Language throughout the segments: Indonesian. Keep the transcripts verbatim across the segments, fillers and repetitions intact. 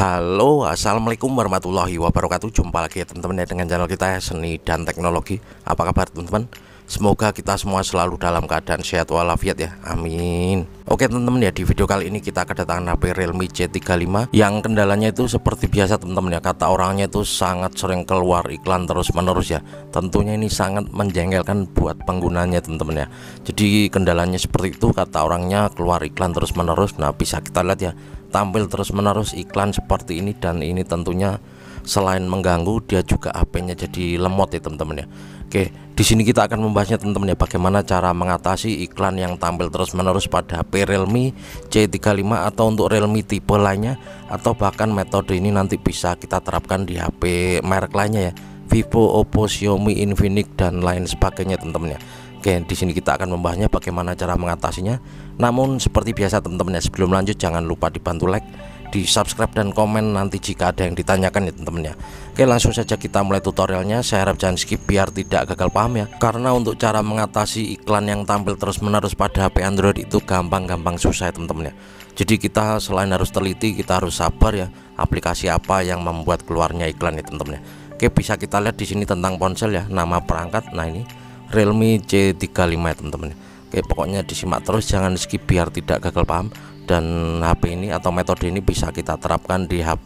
Halo, assalamualaikum warahmatullahi wabarakatuh. Jumpa lagi ya teman-teman ya dengan channel kita ya, Seni dan Teknologi. Apa kabar teman-teman? Semoga kita semua selalu dalam keadaan sehat walafiat ya, amin. Oke teman-teman ya, di video kali ini kita kedatangan H P Realme C tiga puluh lima yang kendalanya itu seperti biasa teman-teman ya. Kata orangnya itu sangat sering keluar iklan terus menerus ya. Tentunya ini sangat menjengkelkan buat penggunanya teman-teman ya. Jadi kendalanya seperti itu, kata orangnya keluar iklan terus menerus. Nah, bisa kita lihat ya, tampil terus menerus iklan seperti ini, dan ini tentunya selain mengganggu, dia juga H P-nya jadi lemot ya teman-teman ya. Oke, di sini kita akan membahasnya teman-teman ya, bagaimana cara mengatasi iklan yang tampil terus-menerus pada H P Realme C tiga puluh lima atau untuk Realme tipe lainnya, atau bahkan metode ini nanti bisa kita terapkan di H P merek lainnya ya, Vivo, Oppo, Xiaomi, Infinix dan lain sebagainya teman-teman ya. Oke, di sini kita akan membahasnya bagaimana cara mengatasinya. Namun seperti biasa teman-teman ya, sebelum lanjut jangan lupa dibantu like, di subscribe dan komen nanti jika ada yang ditanyakan ya teman-teman ya. Oke, langsung saja kita mulai tutorialnya. Saya harap jangan skip biar tidak gagal paham ya, karena untuk cara mengatasi iklan yang tampil terus menerus pada H P Android itu gampang-gampang susah ya teman-teman ya. Jadi kita selain harus teliti, kita harus sabar ya, aplikasi apa yang membuat keluarnya iklan ya teman-teman ya. Oke, bisa kita lihat di sini tentang ponsel ya, nama perangkat. Nah, ini Realme C tiga puluh lima ya teman-teman ya. Oke, pokoknya disimak terus, jangan skip biar tidak gagal paham. Dan H P ini atau metode ini bisa kita terapkan di H P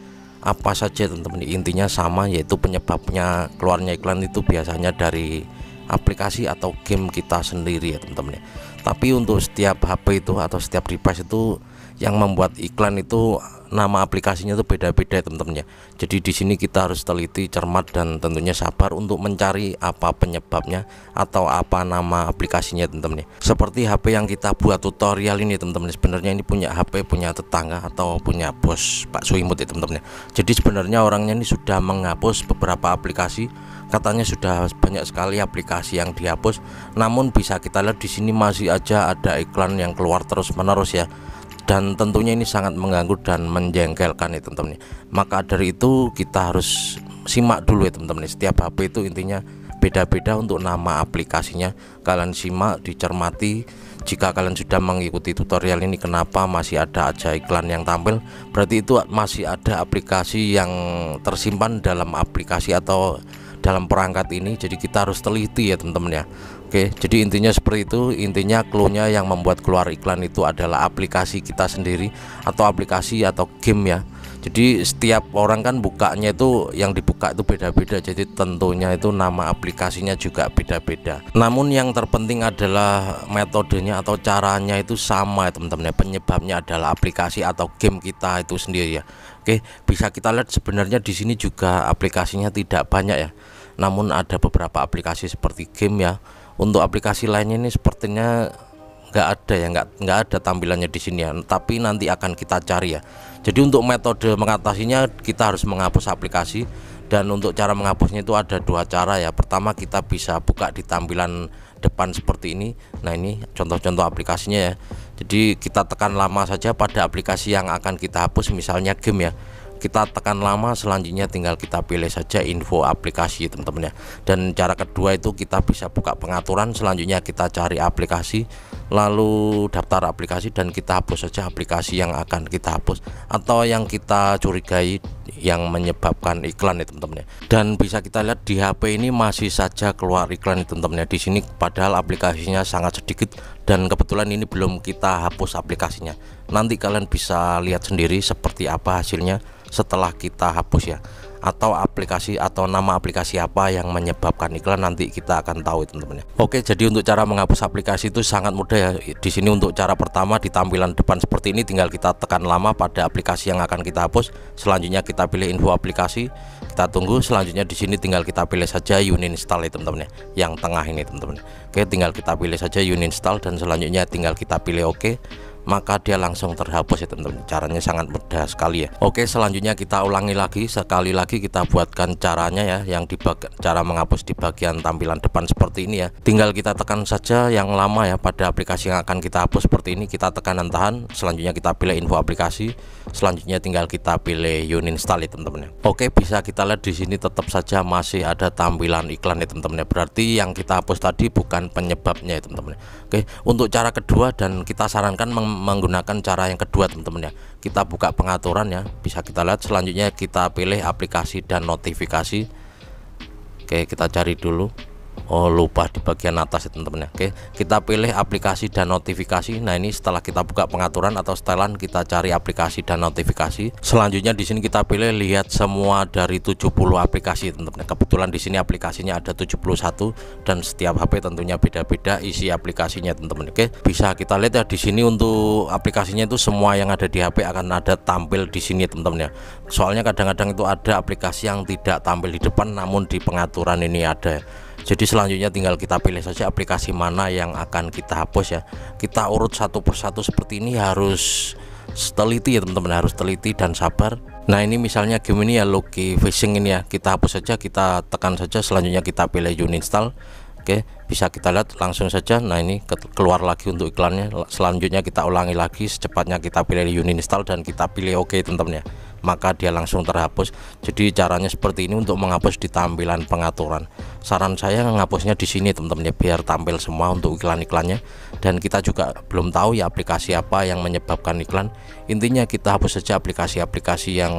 apa saja teman-teman. Intinya sama, yaitu penyebabnya keluarnya iklan itu biasanya dari aplikasi atau game kita sendiri ya teman-teman ya. Tapi untuk setiap H P itu atau setiap device itu yang membuat iklan itu nama aplikasinya itu beda-beda ya teman-teman ya. Jadi di sini kita harus teliti, cermat, dan tentunya sabar untuk mencari apa penyebabnya atau apa nama aplikasinya teman-teman ya. Seperti H P yang kita buat tutorial ini teman-teman, sebenarnya ini punya H P punya tetangga atau punya bos Pak Suimut ya teman-teman ya. Jadi sebenarnya orangnya ini sudah menghapus beberapa aplikasi, katanya sudah banyak sekali aplikasi yang dihapus. Namun bisa kita lihat di sini masih aja ada iklan yang keluar terus-menerus ya. Dan tentunya ini sangat mengganggu dan menjengkelkan ya teman-teman. Maka dari itu kita harus simak dulu ya teman-teman. Setiap H P itu intinya beda-beda untuk nama aplikasinya. Kalian simak, dicermati. Jika kalian sudah mengikuti tutorial ini, kenapa masih ada aja iklan yang tampil, berarti itu masih ada aplikasi yang tersimpan dalam aplikasi atau dalam perangkat ini. Jadi kita harus teliti ya teman-teman ya. Oke, jadi intinya seperti itu. Intinya cluenya yang membuat keluar iklan itu adalah aplikasi kita sendiri atau aplikasi atau game ya. Jadi setiap orang kan bukanya itu yang dibuka itu beda-beda, jadi tentunya itu nama aplikasinya juga beda-beda. Namun yang terpenting adalah metodenya atau caranya itu sama ya teman-teman ya. Penyebabnya adalah aplikasi atau game kita itu sendiri ya. Oke, bisa kita lihat sebenarnya di sini juga aplikasinya tidak banyak ya. Namun ada beberapa aplikasi seperti game ya. Untuk aplikasi lainnya ini sepertinya nggak ada ya, nggak nggak ada tampilannya di sini ya. Tapi nanti akan kita cari ya. Jadi untuk metode mengatasinya kita harus menghapus aplikasi, dan untuk cara menghapusnya itu ada dua cara ya. Pertama, kita bisa buka di tampilan depan seperti ini. Nah, ini contoh-contoh aplikasinya ya. Jadi kita tekan lama saja pada aplikasi yang akan kita hapus, misalnya game ya. Kita tekan lama, selanjutnya tinggal kita pilih saja info aplikasi teman-teman ya. Dan cara kedua itu kita bisa buka pengaturan, selanjutnya kita cari aplikasi, lalu daftar aplikasi, dan kita hapus saja aplikasi yang akan kita hapus atau yang kita curigai yang menyebabkan iklan ya teman-teman ya. Dan bisa kita lihat di H P ini masih saja keluar iklan ya teman-teman ya. Di sini padahal aplikasinya sangat sedikit, dan kebetulan ini belum kita hapus aplikasinya. Nanti kalian bisa lihat sendiri seperti apa hasilnya setelah kita hapus ya, atau aplikasi atau nama aplikasi apa yang menyebabkan iklan, nanti kita akan tahu teman-teman ya. Oke, jadi untuk cara menghapus aplikasi itu sangat mudah ya. Di sini untuk cara pertama, di tampilan depan seperti ini tinggal kita tekan lama pada aplikasi yang akan kita hapus, selanjutnya kita pilih info aplikasi, kita tunggu, selanjutnya di sini tinggal kita pilih saja uninstall ya teman-teman ya, yang tengah ini teman-teman. Oke, tinggal kita pilih saja uninstall, dan selanjutnya tinggal kita pilih oke, maka dia langsung terhapus ya teman-teman. Caranya sangat mudah sekali ya. Oke, selanjutnya kita ulangi lagi, sekali lagi kita buatkan caranya ya, yang di cara menghapus di bagian tampilan depan seperti ini ya. Tinggal kita tekan saja yang lama ya pada aplikasi yang akan kita hapus seperti ini, kita tekan dan tahan, selanjutnya kita pilih info aplikasi, selanjutnya tinggal kita pilih uninstall ya teman-teman ya. Oke, bisa kita lihat di sini tetap saja masih ada tampilan iklan ya teman-teman ya. Berarti yang kita hapus tadi bukan penyebabnya ya teman-teman ya. Oke, untuk cara kedua, dan kita sarankan menggunakan cara yang kedua teman-teman ya. Kita buka pengaturan ya, bisa kita lihat. Selanjutnya kita pilih aplikasi dan notifikasi. Oke, kita cari dulu. Oh, lupa di bagian atas ya teman-teman ya. Oke, kita pilih aplikasi dan notifikasi. Nah, ini setelah kita buka pengaturan atau setelan, kita cari aplikasi dan notifikasi. Selanjutnya di sini kita pilih lihat semua dari tujuh puluh aplikasi teman-teman. Kebetulan di sini aplikasinya ada tujuh puluh satu dan setiap H P tentunya beda-beda isi aplikasinya teman-teman. Oke, bisa kita lihat ya di sini untuk aplikasinya itu semua yang ada di H P akan ada tampil di sini teman-teman ya. Soalnya kadang-kadang itu ada aplikasi yang tidak tampil di depan namun di pengaturan ini ada. Jadi selanjutnya tinggal kita pilih saja aplikasi mana yang akan kita hapus ya. Kita urut satu persatu seperti ini, harus teliti ya teman-teman, harus teliti dan sabar. Nah, ini misalnya game ini ya, Lucky Fishing ini ya, kita hapus saja, kita tekan saja. Selanjutnya kita pilih uninstall. Oke, bisa kita lihat langsung saja. Nah, ini keluar lagi untuk iklannya. Selanjutnya kita ulangi lagi, secepatnya kita pilih uninstall dan kita pilih oke teman-teman ya, maka dia langsung terhapus. Jadi caranya seperti ini untuk menghapus di tampilan pengaturan. Saran saya menghapusnya di sini teman-teman ya, biar tampil semua untuk iklan-iklannya. Dan kita juga belum tahu ya aplikasi apa yang menyebabkan iklan. Intinya kita hapus saja aplikasi-aplikasi yang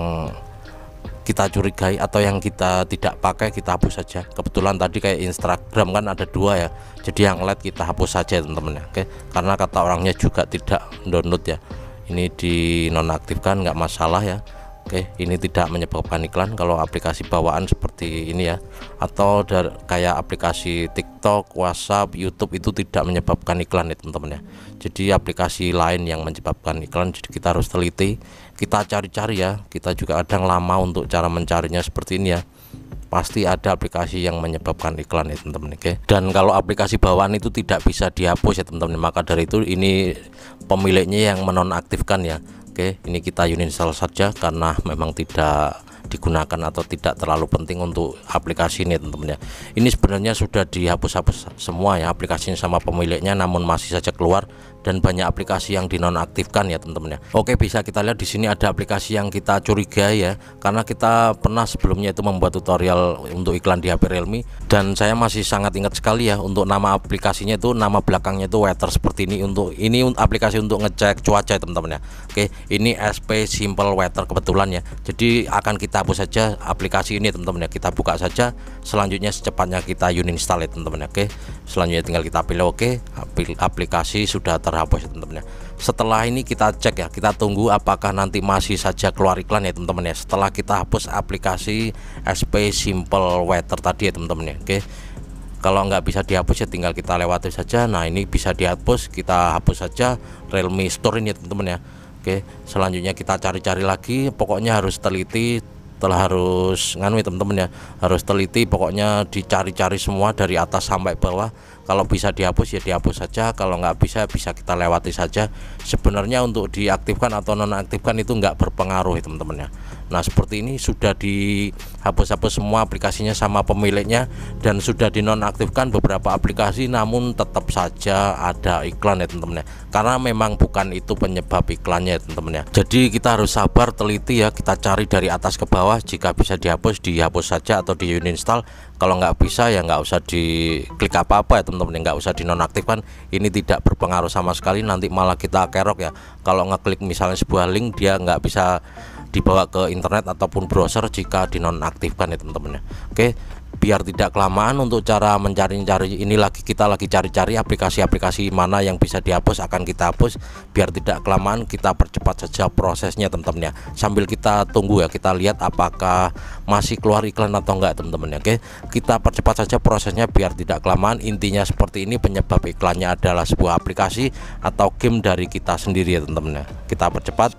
kita curigai atau yang kita tidak pakai, kita hapus saja. Kebetulan tadi kayak Instagram kan ada dua ya, jadi yang light kita hapus saja teman-teman ya. Oke, karena kata orangnya juga tidak download ya, ini dinonaktifkan nggak masalah ya. Oke, ini tidak menyebabkan iklan kalau aplikasi bawaan seperti ini ya, atau dari kayak aplikasi TikTok, WhatsApp, YouTube itu tidak menyebabkan iklan ya teman-teman ya. Jadi aplikasi lain yang menyebabkan iklan, jadi kita harus teliti, kita cari-cari ya. Kita juga kadang lama untuk cara mencarinya seperti ini ya. Pasti ada aplikasi yang menyebabkan iklan ya teman-teman. Oke, dan kalau aplikasi bawaan itu tidak bisa dihapus ya teman-teman, maka dari itu ini pemiliknya yang menonaktifkan ya. Oke, ini kita uninstall saja karena memang tidak digunakan atau tidak terlalu penting untuk aplikasi ini teman-teman ya. Ini sebenarnya sudah dihapus-hapus semua ya aplikasinya sama pemiliknya, namun masih saja keluar dan banyak aplikasi yang dinonaktifkan ya teman-teman ya. Oke, bisa kita lihat di sini ada aplikasi yang kita curigai ya, karena kita pernah sebelumnya itu membuat tutorial untuk iklan di H P Realme dan saya masih sangat ingat sekali ya untuk nama aplikasinya itu, nama belakangnya itu weather seperti ini. Untuk ini aplikasi untuk ngecek cuaca teman-teman ya. Oke, ini S P Simple Weather kebetulan ya. Jadi akan kita hapus saja aplikasi ini teman-teman ya. Kita buka saja, selanjutnya secepatnya kita uninstall ya teman-teman ya. Oke, selanjutnya tinggal kita pilih oke, aplikasi sudah terhapus ya teman-teman ya. Setelah ini kita cek ya, kita tunggu apakah nanti masih saja keluar iklan ya teman-teman ya, setelah kita hapus aplikasi S P Simple Weather tadi ya teman-teman ya. Oke, kalau nggak bisa dihapus ya tinggal kita lewati saja. Nah, ini bisa dihapus, kita hapus saja Realme Store ini ya teman-teman ya. Oke, selanjutnya kita cari-cari lagi, pokoknya harus teliti, telah harus nganu ya teman-teman ya, harus teliti, pokoknya dicari-cari semua dari atas sampai bawah. Kalau bisa dihapus ya dihapus saja, kalau nggak bisa bisa kita lewati saja. Sebenarnya untuk diaktifkan atau nonaktifkan itu nggak berpengaruh ya teman-teman ya. Nah, seperti ini sudah dihapus-hapus semua aplikasinya sama pemiliknya dan sudah dinonaktifkan beberapa aplikasi, namun tetap saja ada iklan ya teman-teman ya, karena memang bukan itu penyebab iklannya ya teman-teman ya. Jadi kita harus sabar, teliti ya, kita cari dari atas ke bawah. Jika bisa dihapus dihapus saja atau di uninstall, kalau nggak bisa ya nggak usah diklik apa-apa ya teman-teman, nggak usah dinonaktifkan. Ini tidak berpengaruh sama sekali, nanti malah kita kerok ya. Kalau ngeklik misalnya sebuah link, dia nggak bisa dibawa ke internet ataupun browser jika dinonaktifkan ya teman-teman ya. Oke, biar tidak kelamaan untuk cara mencari-cari ini, lagi kita lagi cari-cari aplikasi-aplikasi mana yang bisa dihapus, akan kita hapus. Biar tidak kelamaan, kita percepat saja prosesnya teman-teman ya, sambil kita tunggu ya, kita lihat apakah masih keluar iklan atau enggak teman-teman ya. Oke, kita percepat saja prosesnya biar tidak kelamaan. Intinya seperti ini, penyebab iklannya adalah sebuah aplikasi atau game dari kita sendiri ya teman-teman ya. Kita percepat.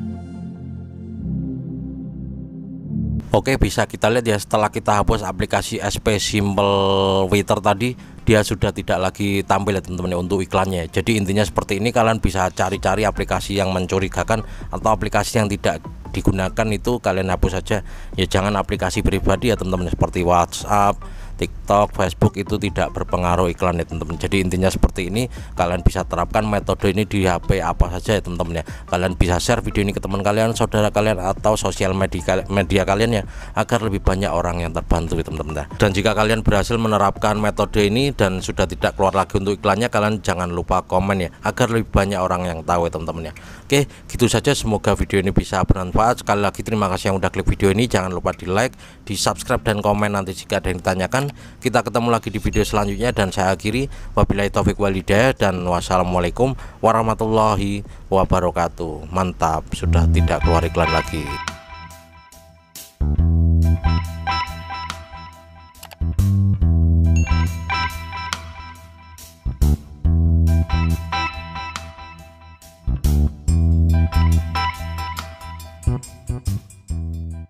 Oke, bisa kita lihat ya, setelah kita hapus aplikasi S P Simple Weather tadi, dia sudah tidak lagi tampil ya teman-teman ya untuk iklannya. Jadi intinya seperti ini, kalian bisa cari-cari aplikasi yang mencurigakan atau aplikasi yang tidak digunakan itu kalian hapus saja ya. Jangan aplikasi pribadi ya teman-teman, seperti WhatsApp, TikTok, Facebook itu tidak berpengaruh iklan ya teman-teman. Jadi intinya seperti ini, kalian bisa terapkan metode ini di H P apa saja ya teman-teman ya. Kalian bisa share video ini ke teman kalian, saudara kalian, atau sosial media media kalian ya, agar lebih banyak orang yang terbantu ya teman-teman ya. Dan jika kalian berhasil menerapkan metode ini dan sudah tidak keluar lagi untuk iklannya, kalian jangan lupa komen ya, agar lebih banyak orang yang tahu ya teman-teman ya. Oke, gitu saja, semoga video ini bisa bermanfaat. Sekali lagi terima kasih yang udah klik video ini, jangan lupa di like, di subscribe, dan komen nanti jika ada yang ditanyakan. Kita ketemu lagi di video selanjutnya, dan saya akhiri wabillahi taufik walhidayah, dan wassalamualaikum warahmatullahi wabarakatuh. Mantap, sudah tidak keluar iklan lagi.